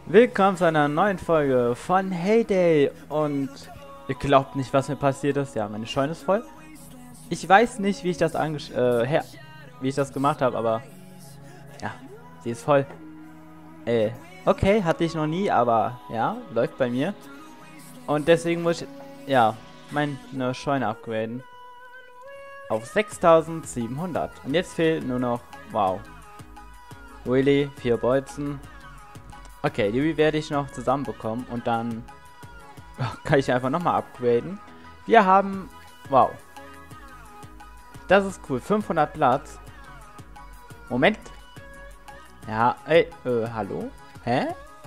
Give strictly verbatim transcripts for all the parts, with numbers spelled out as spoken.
Willkommen zu einer neuen Folge von Hay Day und ihr glaubt nicht, was mir passiert ist. Ja, meine Scheune ist voll. Ich weiß nicht, wie ich das angesch äh, her wie ich das gemacht habe, aber ja, sie ist voll. Äh, okay, hatte ich noch nie, aber ja, läuft bei mir. Und deswegen muss ich, ja, meine Scheune upgraden auf sechstausendsiebenhundert. Und jetzt fehlt nur noch, wow, really, vier Bolzen. Okay, die werde ich noch zusammenbekommen und dann kann ich einfach nochmal upgraden. Wir haben, wow, das ist cool, fünfhundert Platz. Moment. Ja, ey, äh, hallo? Hä?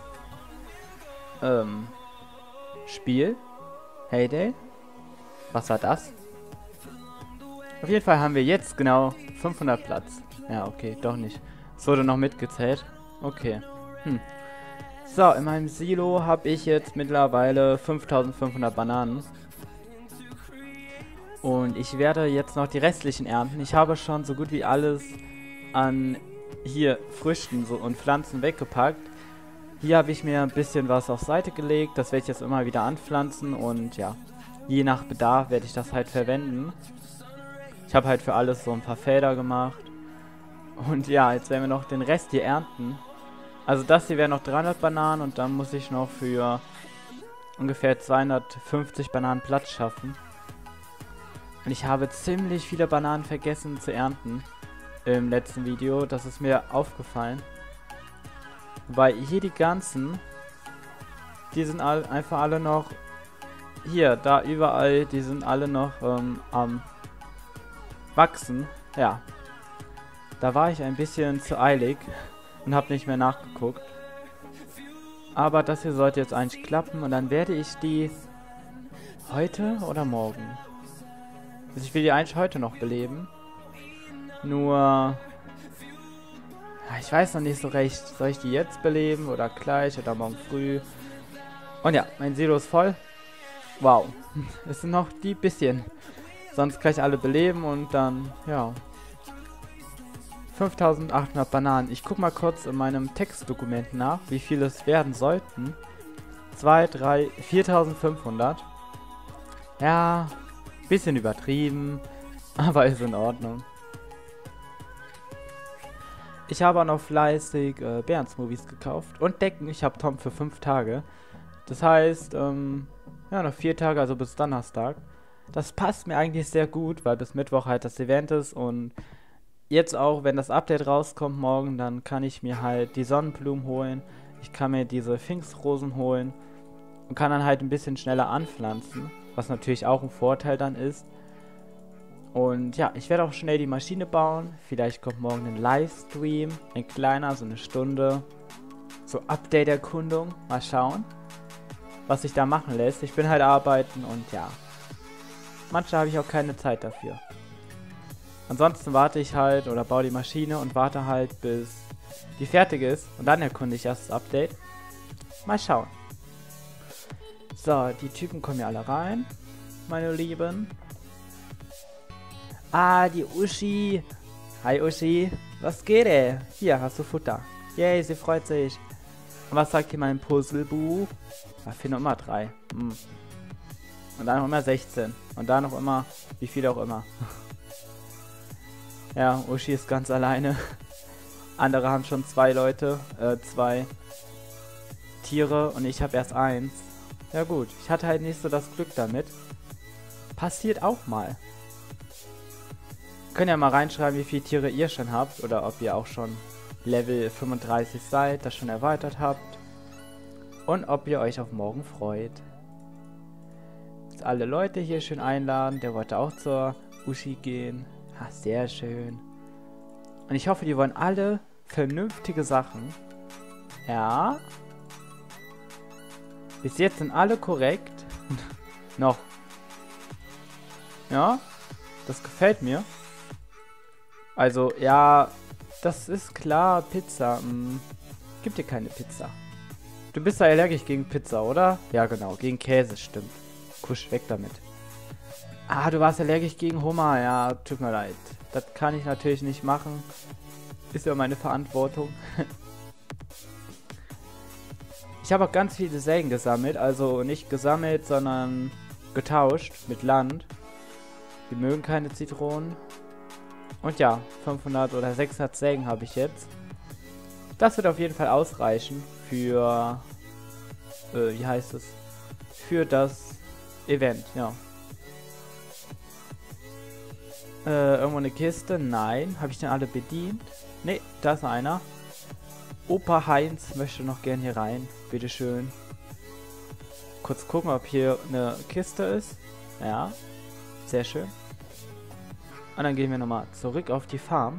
Ähm, Spiel? Hay Day? Was war das? Auf jeden Fall haben wir jetzt genau fünfhundert Platz. Ja, okay, doch nicht. Es wurde noch mitgezählt. Okay. Hm. So, in meinem Silo habe ich jetzt mittlerweile fünftausendfünfhundert Bananen. Und ich werde jetzt noch die restlichen ernten. Ich habe schon so gut wie alles an hier Früchten so und Pflanzen weggepackt. Hier habe ich mir ein bisschen was auf Seite gelegt. Das werde ich jetzt immer wieder anpflanzen. Und ja, je nach Bedarf werde ich das halt verwenden. Ich habe halt für alles so ein paar Felder gemacht. Und ja, jetzt werden wir noch den Rest hier ernten. Also das hier wären noch dreihundert Bananen und dann muss ich noch für ungefähr zweihundertfünfzig Bananen Platz schaffen. Und ich habe ziemlich viele Bananen vergessen zu ernten im letzten Video. Das ist mir aufgefallen. Weil hier die ganzen, die sind all, einfach alle noch, hier, da überall, die sind alle noch ähm, am wachsen. Ja, da war ich ein bisschen zu eilig und habe nicht mehr nachgeguckt. Aber das hier sollte jetzt eigentlich klappen und dann werde ich die heute oder morgen. Also ich will die eigentlich heute noch beleben. Nur ja, ich weiß noch nicht so recht. Soll ich die jetzt beleben oder gleich oder morgen früh? Und ja, mein Silo ist voll. Wow. Es sind noch die bisschen. Sonst kann ich alle beleben und dann, ja. fünftausendachthundert Bananen. Ich guck mal kurz in meinem Textdokument nach, wie viel es werden sollten. zwei, drei, viertausendfünfhundert. Ja, bisschen übertrieben, aber ist in Ordnung. Ich habe auch noch fleißig äh, Bärensmoothies gekauft und Decken. Ich habe Tom für fünf Tage. Das heißt, ähm, ja, noch vier Tage, also bis Donnerstag. Das passt mir eigentlich sehr gut, weil bis Mittwoch halt das Event ist und jetzt auch, wenn das Update rauskommt morgen, dann kann ich mir halt die Sonnenblumen holen. Ich kann mir diese Pfingstrosen holen und kann dann halt ein bisschen schneller anpflanzen, was natürlich auch ein Vorteil dann ist. Und ja, ich werde auch schnell die Maschine bauen. Vielleicht kommt morgen ein Livestream, ein kleiner, so eine Stunde. So Update-Erkundung, mal schauen, was sich da machen lässt. Ich bin halt arbeiten und ja, manchmal habe ich auch keine Zeit dafür. Ansonsten warte ich halt oder baue die Maschine und warte halt, bis die fertig ist. Und dann erkunde ich erst das Update. Mal schauen. So, die Typen kommen ja alle rein, meine Lieben. Ah, die Uschi. Hi Uschi. Was geht, ey? Hier, hast du Futter. Yay, sie freut sich. Und was sagt hier mein Puzzlebuch? Da fehlen noch immer drei. Hm. Und dann noch immer sechzehn. Und dann noch immer, wie viel auch immer. Ja, Uschi ist ganz alleine. Andere haben schon zwei Leute, äh, zwei Tiere und ich habe erst eins. Ja gut, ich hatte halt nicht so das Glück damit. Passiert auch mal. Könnt ja mal reinschreiben, wie viele Tiere ihr schon habt oder ob ihr auch schon Level fünfunddreißig seid, das schon erweitert habt. Und ob ihr euch auf morgen freut. Jetzt alle Leute hier schön einladen, der wollte auch zur Uschi gehen. Ah, sehr schön. Und ich hoffe, die wollen alle vernünftige Sachen. Ja. Bis jetzt sind alle korrekt. Noch. Ja. Das gefällt mir. Also, ja. Das ist klar. Pizza. Hm. Gibt dir keine Pizza. Du bist ja allergisch gegen Pizza, oder? Ja, genau. Gegen Käse, stimmt. Kusch, weg damit. Ah, du warst allergisch gegen Hummer. Ja, tut mir leid. Das kann ich natürlich nicht machen. Ist ja meine Verantwortung. Ich habe auch ganz viele Sägen gesammelt. Also nicht gesammelt, sondern getauscht mit Land. Die mögen keine Zitronen. Und ja, fünfhundert oder sechshundert Sägen habe ich jetzt. Das wird auf jeden Fall ausreichen für, äh, wie heißt es? Für das Event, ja. Äh, irgendwo eine Kiste? Nein. Habe ich denn alle bedient? Ne, da ist einer. Opa Heinz möchte noch gern hier rein. Bitteschön. Kurz gucken, ob hier eine Kiste ist. Ja. Sehr schön. Und dann gehen wir nochmal zurück auf die Farm.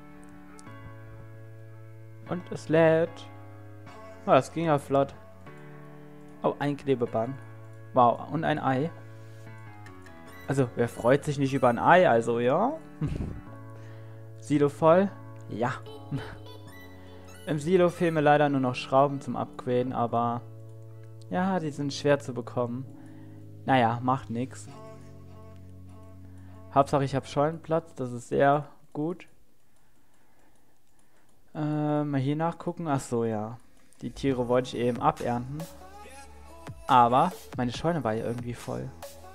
Und es lädt. Oh, das ging ja flott. Oh, ein Klebeband. Wow, und ein Ei. Also, wer freut sich nicht über ein Ei? Also, ja. Silo voll? Ja. Im Silo fehlen mir leider nur noch Schrauben zum Upgraden, aber ja, die sind schwer zu bekommen. Naja, macht nix. Hauptsache ich habe Scheunenplatz, das ist sehr gut. Äh, mal hier nachgucken. Ach so, ja. Die Tiere wollte ich eben abernten. Aber meine Scheune war ja irgendwie voll.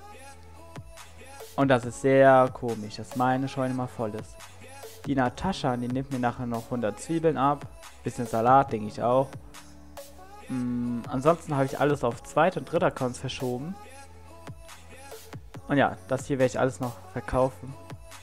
Und das ist sehr komisch, dass meine Scheune mal voll ist. Die Natascha, die nimmt mir nachher noch hundert Zwiebeln ab. Bisschen Salat, denke ich auch. Mm, ansonsten habe ich alles auf Zweit- und Dritt-Accounts verschoben. Und ja, das hier werde ich alles noch verkaufen.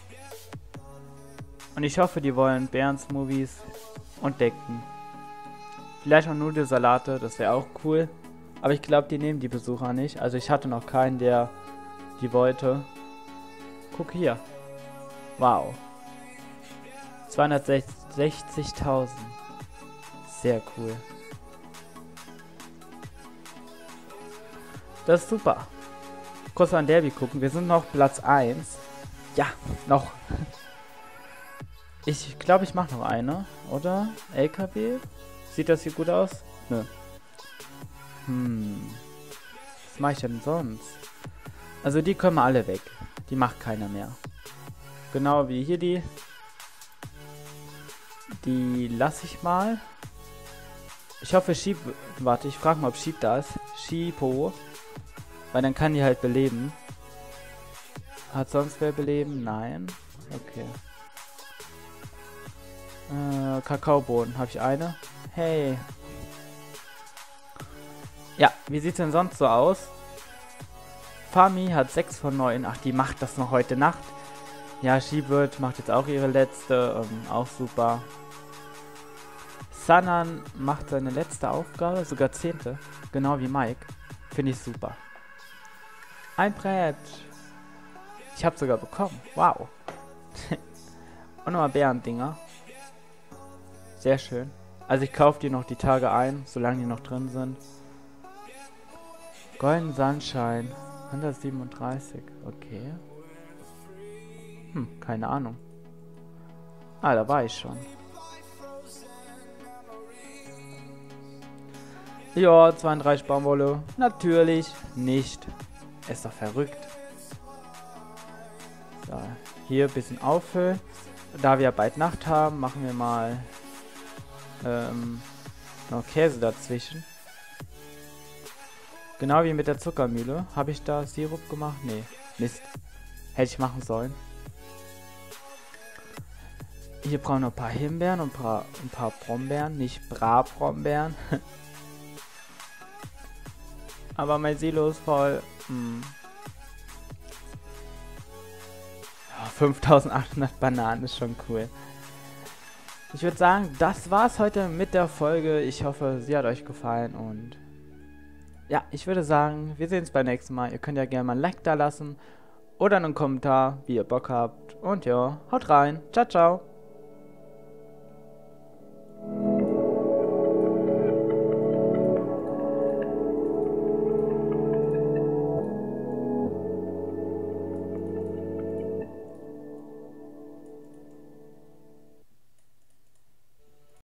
Und ich hoffe, die wollen Bären-Smoothies und Decken. Vielleicht auch Nudelsalate, das wäre auch cool. Aber ich glaube, die nehmen die Besucher nicht. Also ich hatte noch keinen, der die wollte. Guck hier. Wow. zweihundertsechzigtausend. Sehr cool. Das ist super. Kurz mal ein Derby gucken. Wir sind noch Platz eins. Ja, noch. Ich glaube, ich mache noch eine, oder? L K W? Sieht das hier gut aus? Nö. Hm. Was mache ich denn sonst? Also die können wir alle weg. Die macht keiner mehr. Genau wie hier die. Die lasse ich mal. Ich hoffe, Sheep... Warte, ich frage mal, ob Sheep da ist. Sheepo. Weil dann kann die halt beleben. Hat sonst wer beleben? Nein. Okay. Äh, Kakaobohnen. Habe ich eine? Hey. Ja, wie sieht's denn sonst so aus? Fami hat sechs von neun. Ach, die macht das noch heute Nacht. Ja, Sheepbird macht jetzt auch ihre letzte. Ähm, auch super. Sanan macht seine letzte Aufgabe, sogar zehnte. Genau wie Mike. Finde ich super. Ein Brett. Ich habe sogar bekommen. Wow. Und nochmal Bärendinger. Sehr schön. Also ich kaufe die noch die Tage ein, solange die noch drin sind. Golden Sunshine. hundertsiebenunddreißig. Okay. Hm, keine Ahnung. Ah, da war ich schon. Ja, zweiunddreißig Baumwolle. Natürlich nicht. Ist doch verrückt. So, hier ein bisschen auffüllen. Da wir bald Nacht haben, machen wir mal ähm, noch Käse dazwischen. Genau wie mit der Zuckermühle. Habe ich da Sirup gemacht? Nee. Mist. Hätte ich machen sollen. Hier brauchen wir ein paar Himbeeren und ein paar, ein paar Brombeeren. Nicht Bra-Brombeeren. Aber mein Silo ist voll. Hm. Ja, fünftausendachthundert Bananen ist schon cool. Ich würde sagen, das war's heute mit der Folge. Ich hoffe, sie hat euch gefallen und ja, ich würde sagen, wir sehen uns beim nächsten Mal. Ihr könnt ja gerne mal ein Like da lassen oder einen Kommentar, wie ihr Bock habt. Und ja, haut rein. Ciao, ciao.